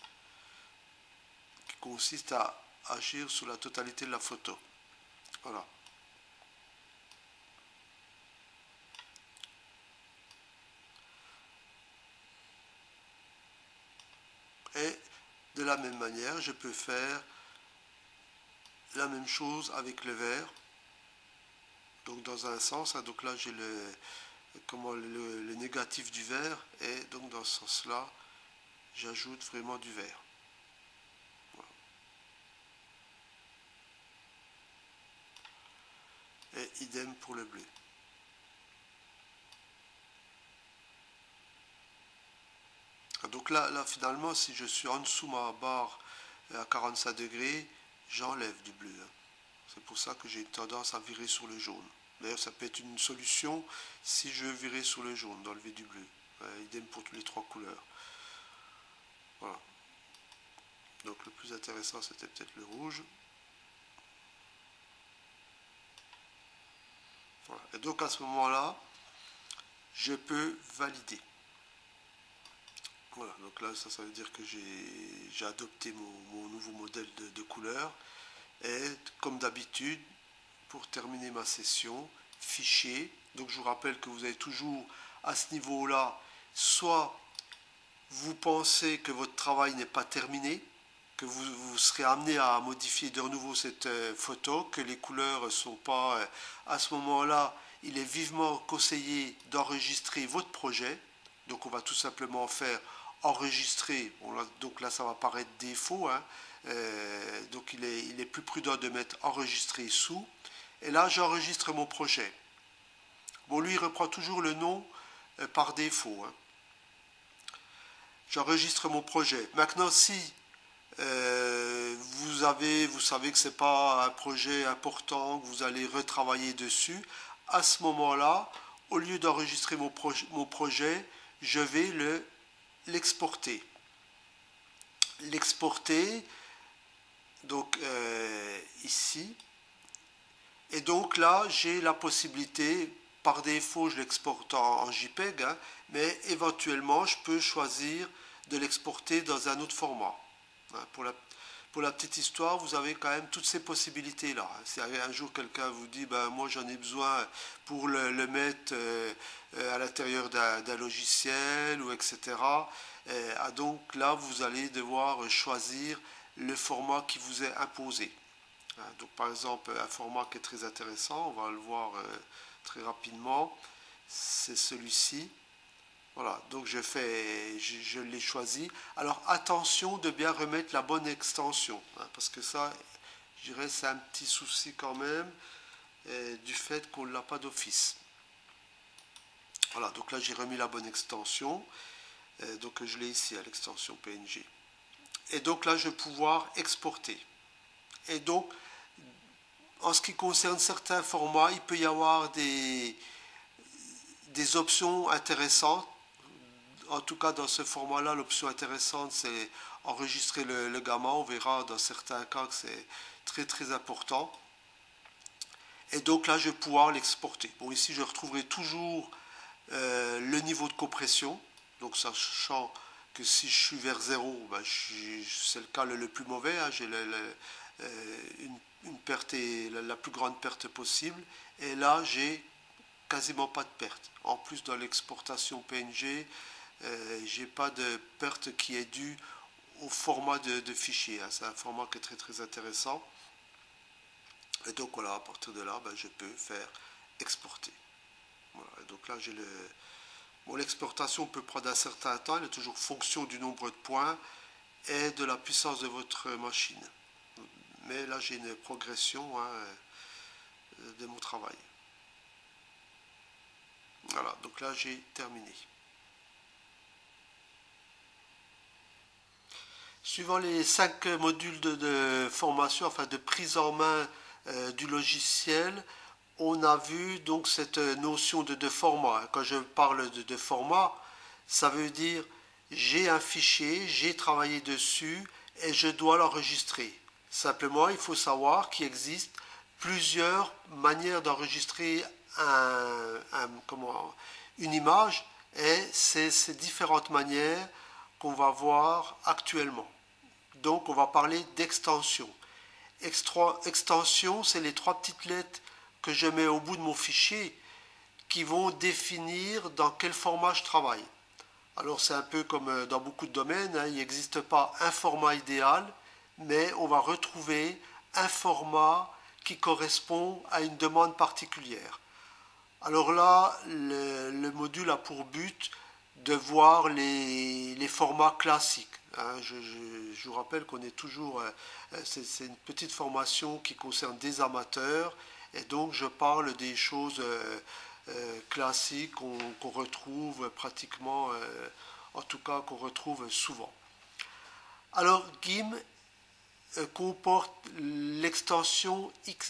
qui consiste à agir sur la totalité de la photo. Voilà. Et de la même manière, je peux faire la même chose avec le vert. Donc dans un sens, hein, donc là j'ai le négatif du vert, et donc dans ce sens-là, j'ajoute vraiment du vert. Voilà. Et idem pour le bleu. Donc là finalement, si je suis en dessous ma barre à 45 degrés, j'enlève du bleu. C'est pour ça que j'ai tendance à virer sur le jaune. D'ailleurs, ça peut être une solution si je virais sur le jaune, d'enlever du bleu. Idem pour les trois couleurs. Voilà. Donc le plus intéressant, c'était peut-être le rouge. Voilà. Et donc à ce moment-là, je peux valider. Voilà, donc là, ça veut dire que j'ai adopté mon nouveau modèle de couleur. Et comme d'habitude, pour terminer ma session, fichier. Donc je vous rappelle que vous avez toujours à ce niveau-là, soit vous pensez que votre travail n'est pas terminé, que vous serez amené à modifier de nouveau cette photo, que les couleurs ne sont pas... à ce moment-là, il est vivement conseillé d'enregistrer votre projet. Donc on va tout simplement faire enregistrer. Bon, là, donc là, ça va paraître défaut. Hein. Donc il est plus prudent de mettre enregistrer sous. Et là, j'enregistre mon projet. Bon, lui, il reprend toujours le nom par défaut. Hein. J'enregistre mon projet. Maintenant, si vous savez que ce n'est pas un projet important, que vous allez retravailler dessus, à ce moment-là, au lieu d'enregistrer mon projet, je vais l'exporter. L'exporter, donc ici. Et donc là, j'ai la possibilité, par défaut, je l'exporte en JPEG, hein, mais éventuellement, je peux choisir de l'exporter dans un autre format. Hein, pour la petite histoire, vous avez quand même toutes ces possibilités-là. Si un jour quelqu'un vous dit, ben, moi j'en ai besoin pour le mettre à l'intérieur d'un logiciel, ou etc. Donc là, vous allez devoir choisir le format qui vous est imposé. Donc par exemple, un format qui est très intéressant, on va le voir très rapidement, c'est celui-ci. Voilà, donc je l'ai choisi. Alors attention de bien remettre la bonne extension, parce que ça, je dirais, c'est un petit souci quand même, du fait qu'on ne l'a pas d'office. Voilà, donc là j'ai remis la bonne extension, donc je l'ai ici à l'extension PNG. Et donc là je vais pouvoir exporter. Et donc, en ce qui concerne certains formats, il peut y avoir des options intéressantes. En tout cas, dans ce format-là, l'option intéressante, c'est enregistrer le gamma. On verra dans certains cas que c'est très très important. Et donc là, je vais pouvoir l'exporter. Bon, ici, je retrouverai toujours le niveau de compression. Donc, sachant que si je suis vers 0, ben, c'est le cas le plus mauvais. J'ai une perte, la plus grande perte possible. Et là, j'ai quasiment pas de perte. En plus, dans l'exportation PNG, j'ai pas de perte qui est due au format de fichier. C'est un format qui est très très intéressant. Et donc voilà, à partir de là, ben, je peux faire exporter. Voilà. Et donc là, j'ai l'exportation peut prendre un certain temps. Elle est toujours fonction du nombre de points et de la puissance de votre machine. Mais là, j'ai une progression de mon travail. Voilà, donc là, j'ai terminé. Suivant les 5 modules de formation, enfin de prise en main du logiciel, on a vu donc cette notion de format. Quand je parle de format, ça veut dire j'ai un fichier, j'ai travaillé dessus et je dois l'enregistrer. Simplement, il faut savoir qu'il existe plusieurs manières d'enregistrer une image et c'est ces différentes manières qu'on va voir actuellement. Donc on va parler d'extension. Extension, c'est les 3 petites lettres que je mets au bout de mon fichier qui vont définir dans quel format je travaille. Alors c'est un peu comme dans beaucoup de domaines, il n'existe pas un format idéal, mais on va retrouver un format qui correspond à une demande particulière. Alors là, le module a pour but de voir les formats classiques. Je vous rappelle qu'on est toujours, c'est une petite formation qui concerne des amateurs, et donc je parle des choses classiques qu'on retrouve pratiquement, en tout cas qu'on retrouve souvent. Alors GIMP comporte l'extension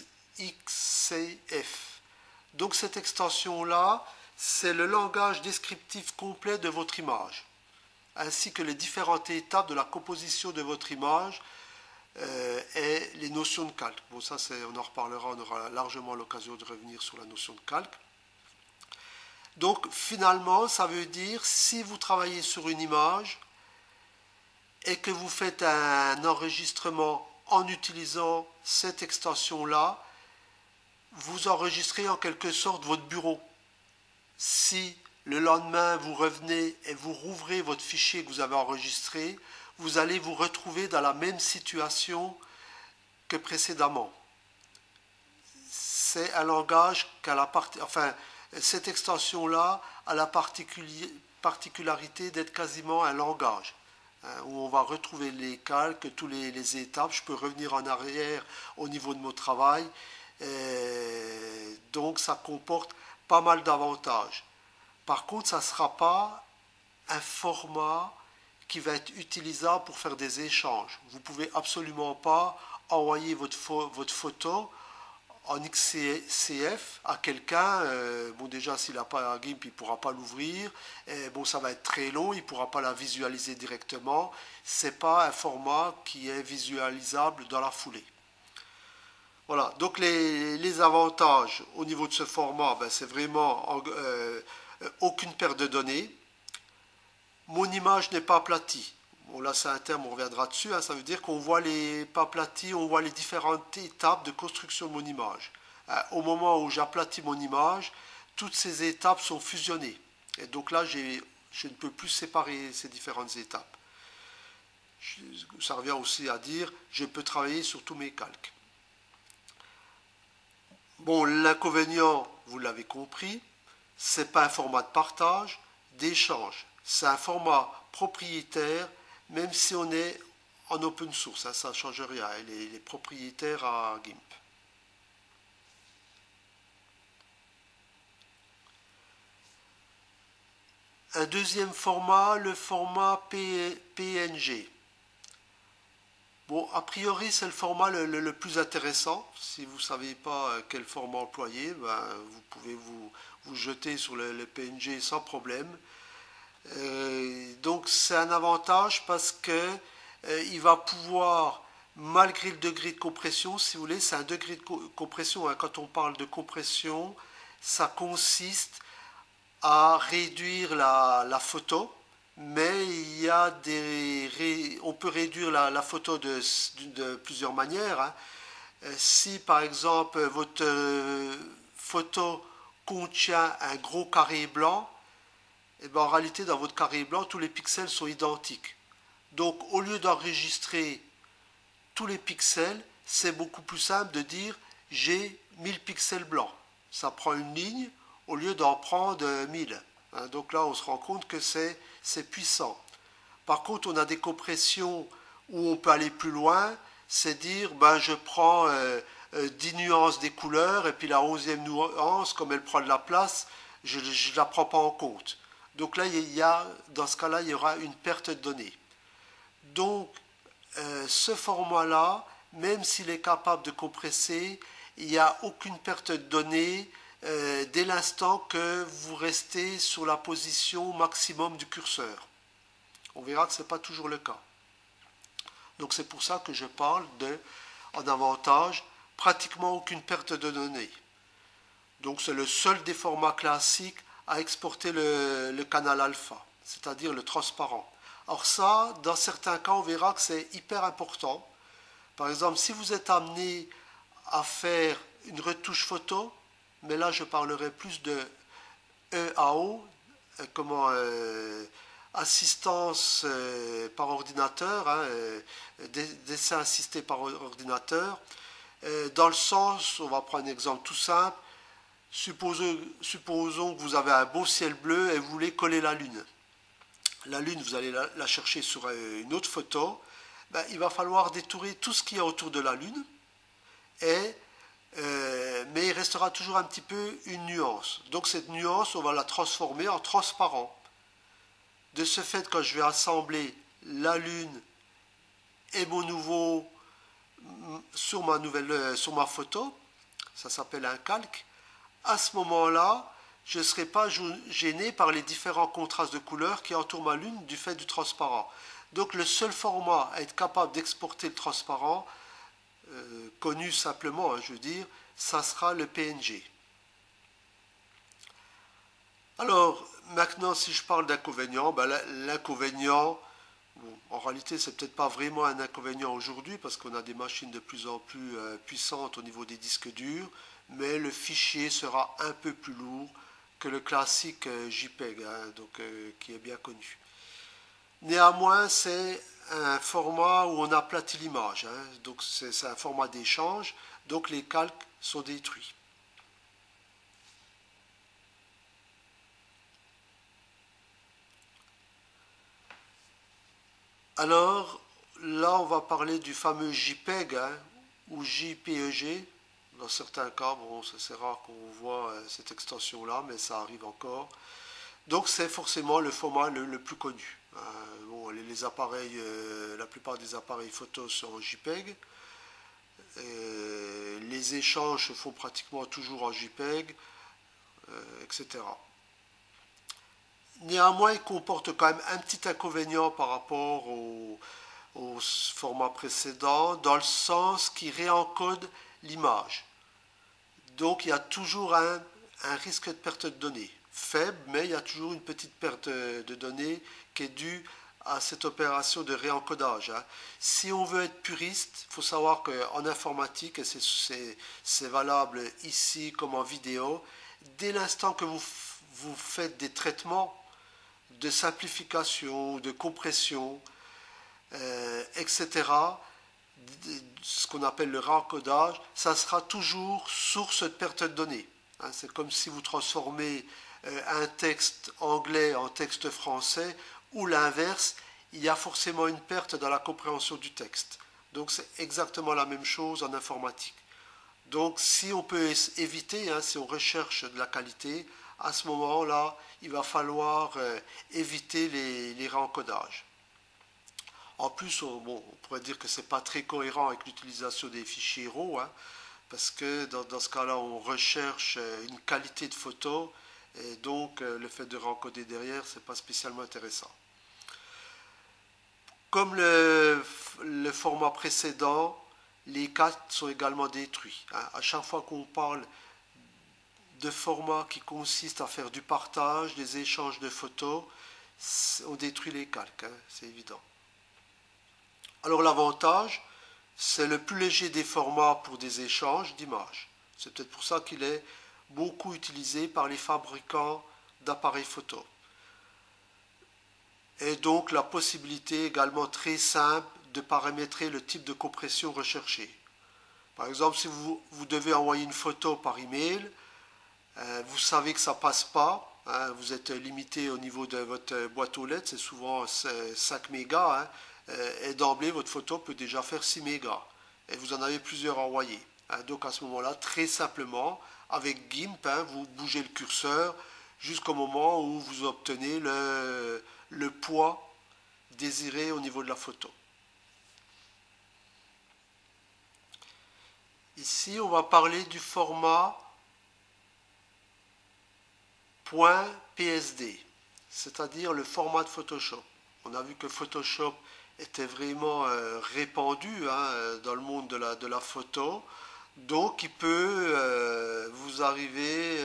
XCF. Donc cette extension-là, c'est le langage descriptif complet de votre image, ainsi que les différentes étapes de la composition de votre image et les notions de calque. Bon, ça, on en reparlera, on aura largement l'occasion de revenir sur la notion de calque. Donc, finalement, ça veut dire, si vous travaillez sur une image et que vous faites un enregistrement en utilisant cette extension-là, vous enregistrez en quelque sorte votre bureau. Si le lendemain vous revenez et vous rouvrez votre fichier que vous avez enregistré, vous allez vous retrouver dans la même situation que précédemment. C'est un langage cette extension-là a la particularité d'être quasiment un langage, où on va retrouver les calques, toutes les étapes. Je peux revenir en arrière au niveau de mon travail. Donc ça comporte pas mal d'avantages. Par contre, ça ne sera pas un format qui va être utilisable pour faire des échanges. Vous ne pouvez absolument pas envoyer votre photo en XCF à quelqu'un. Bon, déjà, s'il n'a pas un GIMP, il ne pourra pas l'ouvrir. Bon, ça va être très long, il ne pourra pas la visualiser directement. Ce n'est pas un format qui est visualisable dans la foulée. Voilà, donc les avantages au niveau de ce format, c'est vraiment aucune perte de données. Mon image n'est pas aplatie. Bon, là c'est un terme, on reviendra dessus, ça veut dire qu'on voit pas aplati, on voit les différentes étapes de construction de mon image. Au moment où j'aplatis mon image, toutes ces étapes sont fusionnées. Et donc là, je ne peux plus séparer ces différentes étapes. Ça revient aussi à dire, je peux travailler sur tous mes calques. Bon, l'inconvénient, vous l'avez compris, c'est pas un format de partage, d'échange. C'est un format propriétaire, même si on est en open source, hein, ça ne change rien. Il est propriétaire à GIMP. Un deuxième format, le format PNG. Bon, a priori, c'est le format le plus intéressant. Si vous ne savez pas quel format employer, ben, vous pouvez vous jeter sur le PNG sans problème. Donc, c'est un avantage parce que il va pouvoir, malgré le degré de compression, si vous voulez, c'est un degré de compression. Hein. Quand on parle de compression, ça consiste à réduire la photo, mais il y a on peut réduire la photo de plusieurs manières. Hein. Si par exemple votre photo contient un gros carré blanc, et bien en réalité dans votre carré blanc tous les pixels sont identiques. Donc au lieu d'enregistrer tous les pixels, c'est beaucoup plus simple de dire j'ai 1000 pixels blancs. Ça prend une ligne au lieu d'en prendre 1000. Donc là, on se rend compte que c'est puissant. Par contre, on a des compressions où on peut aller plus loin, c'est dire, ben, je prends 10 nuances des couleurs, et puis la 11e nuance, comme elle prend de la place, je ne la prends pas en compte. Donc là, dans ce cas-là, il y aura une perte de données. Donc, ce format-là, même s'il est capable de compresser, il n'y a aucune perte de données dès l'instant que vous restez sur la position maximum du curseur. On verra que ce n'est pas toujours le cas. Donc c'est pour ça que je parle en avantage, pratiquement aucune perte de données. Donc c'est le seul des formats classiques à exporter le canal alpha, c'est-à-dire le transparent. Alors ça, dans certains cas, on verra que c'est hyper important. Par exemple, si vous êtes amené à faire une retouche photo, mais là je parlerai plus de EAO, assistance par ordinateur, hein, dessin assisté par ordinateur, dans le sens, on va prendre un exemple tout simple, supposons que vous avez un beau ciel bleu et vous voulez coller la lune. La lune, vous allez la chercher sur une autre photo, ben, il va falloir détourer tout ce qu'il y a autour de la lune, mais il restera toujours un petit peu une nuance. Donc cette nuance, on va la transformer en transparent. De ce fait, quand je vais assembler la lune et mon nouveau sur ma photo, ça s'appelle un calque, à ce moment-là, je ne serai pas gêné par les différents contrastes de couleurs qui entourent ma lune du fait du transparent. Donc le seul format à être capable d'exporter le transparent, connu simplement, hein, je veux dire, ça sera le PNG. Alors, maintenant, si je parle d'inconvénients, ben, l'inconvénient, bon, en réalité, c'est peut-être pas vraiment un inconvénient aujourd'hui parce qu'on a des machines de plus en plus puissantes au niveau des disques durs, mais le fichier sera un peu plus lourd que le classique JPEG, hein, donc, qui est bien connu. Néanmoins, c'est un format où on aplatit l'image, hein, donc c'est un format d'échange, donc les calques sont détruits. Alors, là, on va parler du fameux JPEG, hein, ou JPEG. Dans certains cas, bon, c'est rare qu'on voit cette extension-là, mais ça arrive encore. Donc, c'est forcément le format le plus connu. Bon, les appareils, la plupart des appareils photo sont en JPEG. Les échanges se font pratiquement toujours en JPEG, etc. Néanmoins, il comporte quand même un petit inconvénient par rapport au format précédent, dans le sens qu'il réencode l'image. Donc il y a toujours un risque de perte de données. Faible, mais il y a toujours une petite perte de données qui est due à cette opération de réencodage. Hein. Si on veut être puriste, il faut savoir qu'en informatique, et c'est valable ici comme en vidéo, dès l'instant que vous faites des traitements de simplification, de compression, etc., ce qu'on appelle le réencodage, ça sera toujours source de perte de données. Hein, c'est comme si vous transformez un texte anglais en texte français, ou l'inverse, il y a forcément une perte dans la compréhension du texte. Donc c'est exactement la même chose en informatique. Donc si on peut éviter, hein, si on recherche de la qualité, à ce moment-là, il va falloir éviter les réencodages. En plus, on pourrait dire que ce n'est pas très cohérent avec l'utilisation des fichiers RAW, hein, parce que dans ce cas-là, on recherche une qualité de photo, et donc le fait de rencoder derrière, ce n'est pas spécialement intéressant. Comme le format précédent, les cartes sont également détruits. Hein. À chaque fois qu'on parle de format qui consiste à faire du partage, des échanges de photos, on détruit les calques, hein, c'est évident. Alors l'avantage, c'est le plus léger des formats pour des échanges d'images. C'est peut-être pour ça qu'il est beaucoup utilisé par les fabricants d'appareils photo. Et donc la possibilité également très simple de paramétrer le type de compression recherché. Par exemple, si vous devez envoyer une photo par email, vous savez que ça ne passe pas, hein, vous êtes limité au niveau de votre boîte aux lettres, c'est souvent 5 mégas, hein, et d'emblée votre photo peut déjà faire 6 mégas, et vous en avez plusieurs envoyés. Hein, donc à ce moment-là, très simplement, avec GIMP, hein, vous bougez le curseur jusqu'au moment où vous obtenez le poids désiré au niveau de la photo. Ici, on va parler du format .psd, c'est-à-dire le format de Photoshop. On a vu que Photoshop était vraiment répandu, hein, dans le monde de la photo, donc il peut vous arriver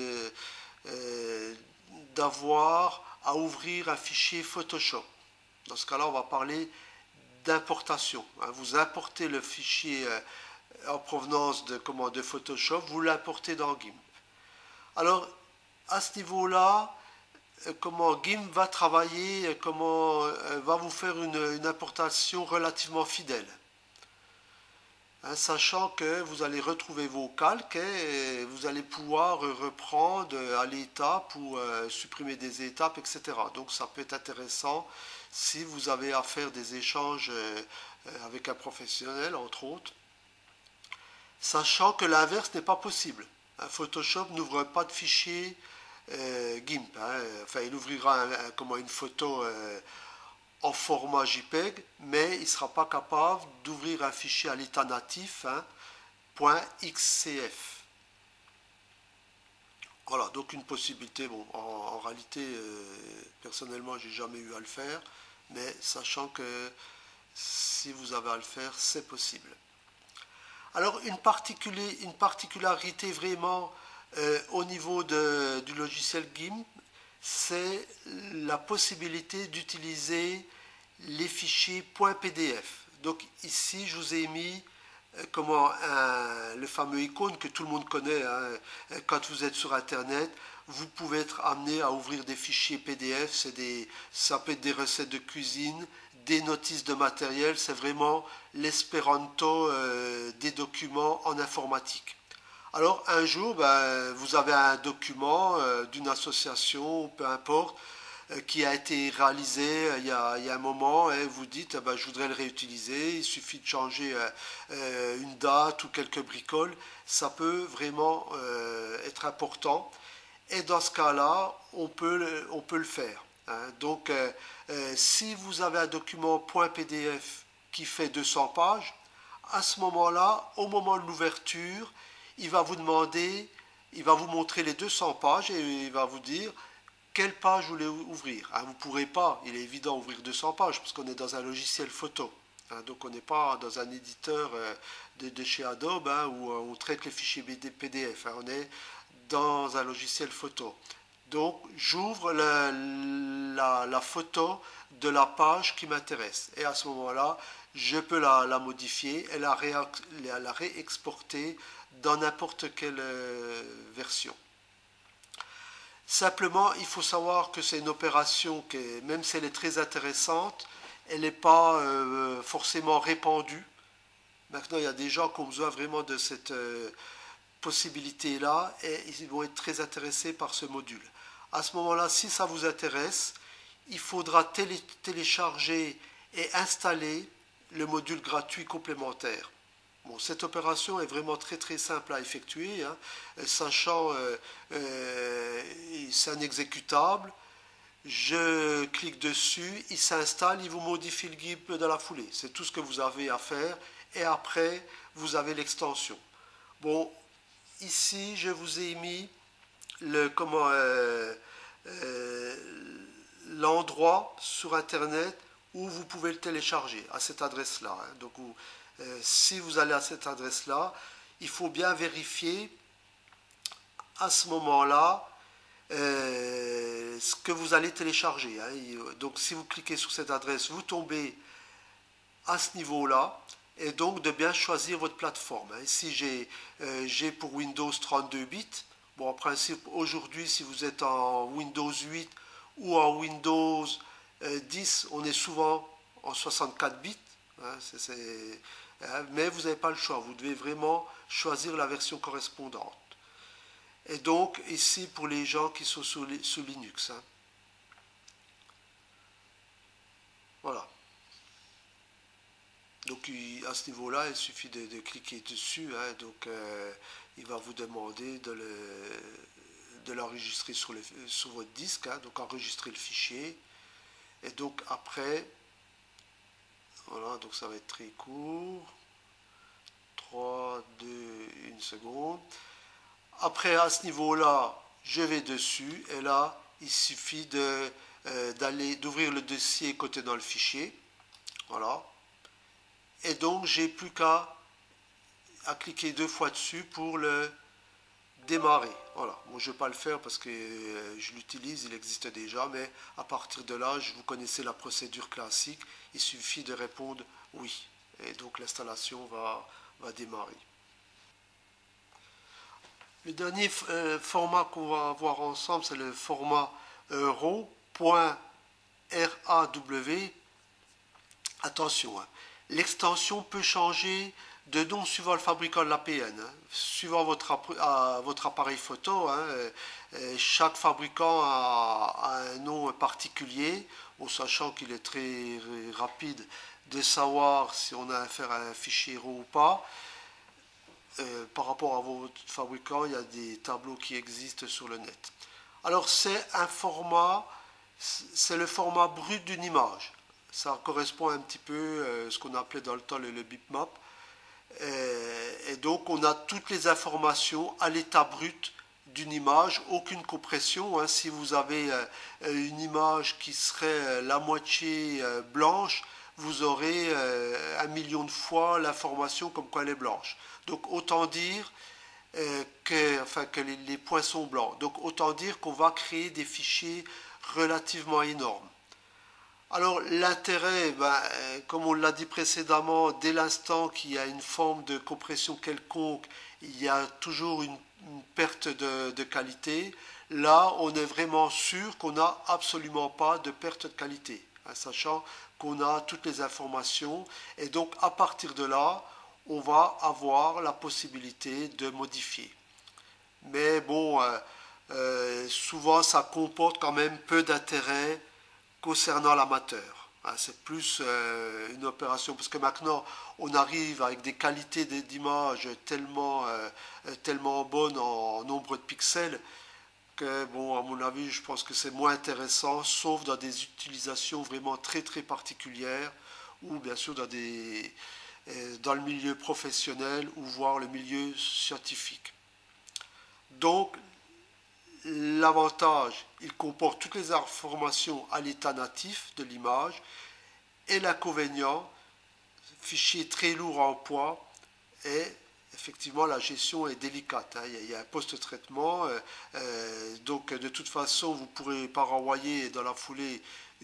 d'avoir à ouvrir un fichier Photoshop. Dans ce cas-là, on va parler d'importation. Hein. Vous importez le fichier en provenance de Photoshop, vous l'importez dans GIMP. Alors, à ce niveau-là, comment GIMP va travailler, comment va vous faire une importation relativement fidèle. Hein, sachant que vous allez retrouver vos calques et vous allez pouvoir reprendre à l'étape ou supprimer des étapes, etc. Donc ça peut être intéressant si vous avez à faire des échanges avec un professionnel, entre autres. Sachant que l'inverse n'est pas possible. Hein, Photoshop n'ouvre pas de fichier GIMP. Hein. Enfin, il ouvrira une photo en format JPEG, mais il ne sera pas capable d'ouvrir un fichier à l'état natif, hein, .xcf. Voilà, donc une possibilité. Bon, en réalité, personnellement, j'ai jamais eu à le faire, mais sachant que si vous avez à le faire, c'est possible. Alors, une particularité vraiment au niveau du logiciel GIMP, c'est la possibilité d'utiliser les fichiers .pdf. Donc ici, je vous ai mis le fameux icône que tout le monde connaît. Hein. Quand vous êtes sur Internet, vous pouvez être amené à ouvrir des fichiers PDF. Ça peut être des recettes de cuisine, des notices de matériel. C'est vraiment l'espéranto des documents en informatique. Alors un jour, vous avez un document d'une association, peu importe, qui a été réalisé il y a un moment, et vous dites je voudrais le réutiliser, il suffit de changer une date ou quelques bricoles, ça peut vraiment être important. Et dans ce cas-là, on peut le faire. Hein. Donc si vous avez un document .pdf qui fait 200 pages, à ce moment-là, au moment de l'ouverture, il va vous demander, il va vous montrer les 200 pages et il va vous dire quelle page vous voulez ouvrir. Hein, vous ne pourrez pas, il est évident, ouvrir 200 pages parce qu'on est dans un logiciel photo. Hein, donc on n'est pas dans un éditeur de chez Adobe, hein, où on traite les fichiers PDF. Hein, on est dans un logiciel photo. Donc j'ouvre la photo de la page qui m'intéresse. Et à ce moment-là, je peux la modifier et la réexporter dans n'importe quelle version. Simplement, il faut savoir que c'est une opération qui, même si elle est très intéressante, elle n'est pas forcément répandue. Maintenant, il y a des gens qui ont besoin vraiment de cette possibilité-là et ils vont être très intéressés par ce module. À ce moment-là, si ça vous intéresse, il faudra télécharger et installer le module gratuit complémentaire. Bon, cette opération est vraiment très très simple à effectuer, hein, sachant c'est un exécutable. Je clique dessus, il s'installe, il vous modifie le GIMP dans la foulée. C'est tout ce que vous avez à faire. Et après, vous avez l'extension. Bon, ici, je vous ai mis l'endroit sur Internet où vous pouvez le télécharger, à cette adresse-là. Hein. Donc, si vous allez à cette adresse-là, il faut bien vérifier à ce moment-là ce que vous allez télécharger. Hein. Donc, si vous cliquez sur cette adresse, vous tombez à ce niveau-là. Et donc de bien choisir votre plateforme. Ici j'ai pour Windows 32 bits. Bon, en principe, aujourd'hui, si vous êtes en Windows 8 ou en Windows 10, on est souvent en 64 bits. Mais vous n'avez pas le choix. Vous devez vraiment choisir la version correspondante. Et donc, ici, pour les gens qui sont sous Linux. Hein. Voilà. Donc à ce niveau-là, il suffit de cliquer dessus. Hein, donc il va vous demander de l'enregistrer sur votre disque. Hein, donc enregistrer le fichier. Et donc après, voilà, donc ça va être très court. 3, 2, 1 seconde. Après à ce niveau-là, je vais dessus. Et là, il suffit d'ouvrir le dossier côté dans le fichier. Voilà. Et donc, j'ai plus qu'à cliquer 2 fois dessus pour le démarrer. Voilà. Bon, je ne vais pas le faire parce que je l'utilise, il existe déjà, mais à partir de là, vous connaissez la procédure classique. Il suffit de répondre oui. Et donc, l'installation va démarrer. Le dernier format qu'on va voir ensemble, c'est le format RAW. Attention, hein. L'extension peut changer de nom suivant le fabricant de l'APN, hein. Suivant votre appareil photo. Hein, chaque fabricant a un nom particulier, en sachant qu'il est très rapide de savoir si on a affaire à un fichier RAW ou pas. Par rapport à votre fabricant, il y a des tableaux qui existent sur le net. Alors c'est le format brut d'une image. Ça correspond un petit peu à ce qu'on appelait dans le temps le bitmap. Et donc on a toutes les informations à l'état brut d'une image, aucune compression. Hein. Si vous avez une image qui serait la moitié blanche, vous aurez 1 million de fois l'information comme quoi elle est blanche. Donc autant dire que les points sont blancs. Donc autant dire qu'on va créer des fichiers relativement énormes. Alors l'intérêt, comme on l'a dit précédemment, dès l'instant qu'il y a une forme de compression quelconque, il y a toujours une perte de qualité. Là, on est vraiment sûr qu'on n'a absolument pas de perte de qualité, hein, sachant qu'on a toutes les informations. Et donc à partir de là, on va avoir la possibilité de modifier. Mais bon, souvent ça comporte quand même peu d'intérêt concernant l'amateur. C'est plus une opération, parce que maintenant on arrive avec des qualités d'image tellement bonnes en nombre de pixels que, bon, à mon avis, je pense que c'est moins intéressant, sauf dans des utilisations vraiment très très particulières, ou bien sûr dans le milieu professionnel ou voire le milieu scientifique. Donc l'avantage, il comporte toutes les informations à l'état natif de l'image, et l'inconvénient, fichier très lourd en poids, et effectivement la gestion est délicate. Hein. Il y a un post-traitement, donc de toute façon vous ne pourrez pas renvoyer dans la foulée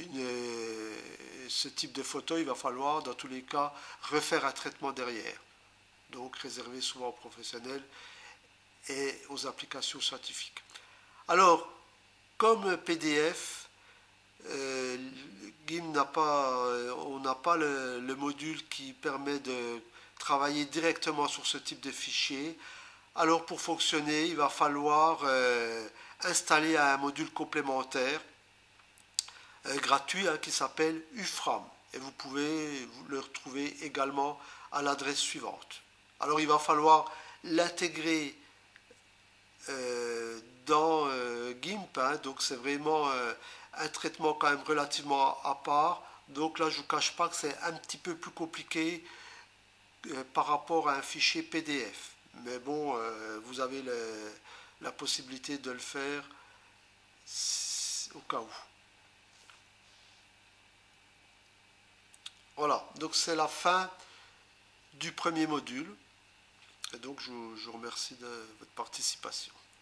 ce type de photo. Il va falloir dans tous les cas refaire un traitement derrière, donc réservé souvent aux professionnels et aux applications scientifiques. Alors, comme PDF, GIMP n'a pas, on n'a pas le module qui permet de travailler directement sur ce type de fichier. Alors pour fonctionner, il va falloir installer un module complémentaire gratuit qui s'appelle UFRAM. Et vous pouvez le retrouver également à l'adresse suivante. Alors il va falloir l'intégrer dans GIMP, donc c'est vraiment un traitement quand même relativement à part. Donc là je ne vous cache pas que c'est un petit peu plus compliqué par rapport à un fichier PDF. Mais bon, vous avez la possibilité de le faire au cas où. Voilà, donc c'est la fin du premier module. Et donc je vous remercie de votre participation.